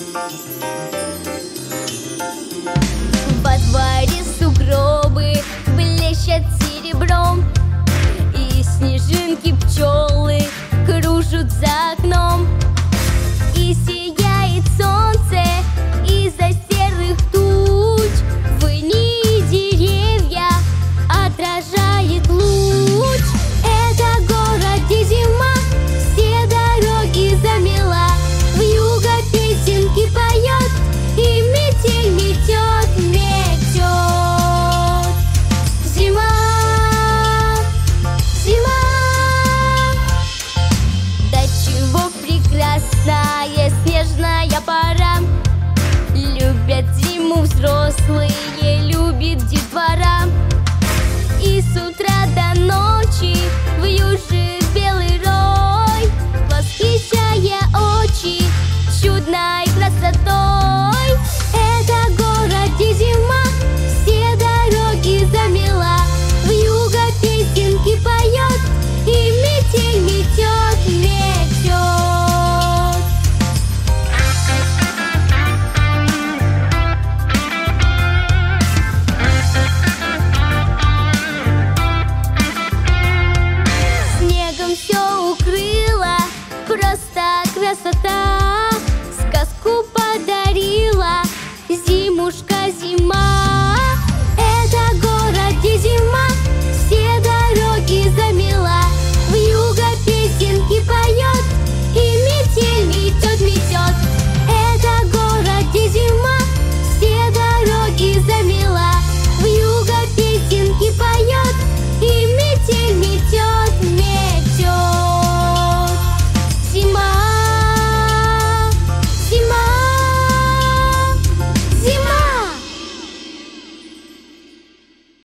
Во дворе сугробы блещут серебром, и снежинки пчелы кружат за окном. И сияет солнце из-за серых туч, ввыни деревья отражает луч. Это город, где зима все дороги замела, вьюга песенки поет и метель метет, метет. Зима, зима, до чего прекрасная снежная пора. Любят зиму взрослые